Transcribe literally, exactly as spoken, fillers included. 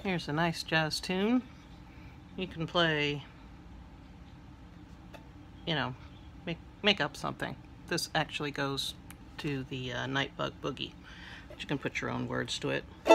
Here's a nice jazz tune. You can play, you know, make, make up something. This actually goes to the uh, Nightbug Boogie. You can put your own words to it.